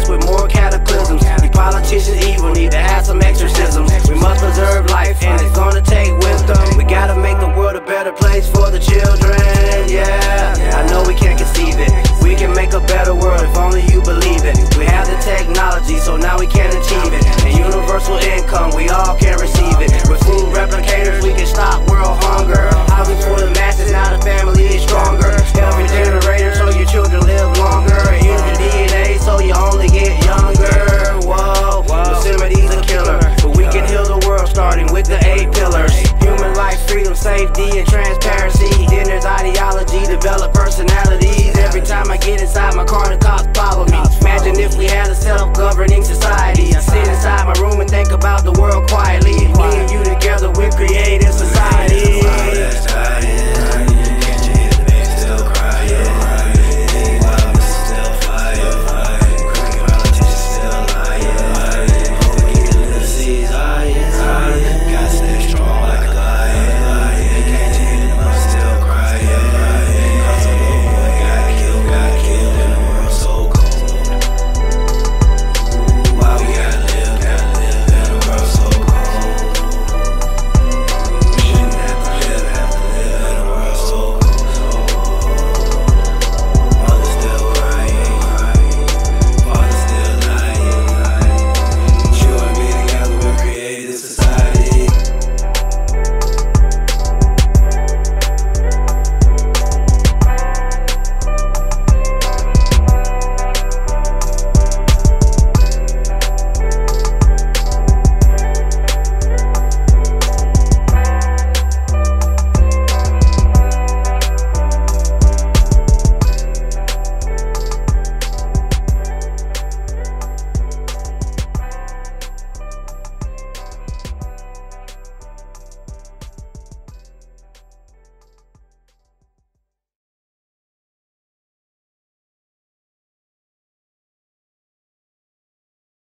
us with more cataclysms. These politicians evil, need to have some exorcisms. We must preserve life, and it's gonna take wisdom. We gotta make the world a better place for the children, yeah. I know we can't conceive it. We can make a better world if only you believe it. We have the technology, so now we can achieve it. And universal income, we all can receive it. With food replicators, we can stop world hunger. Housing for the masses, now the family is stronger.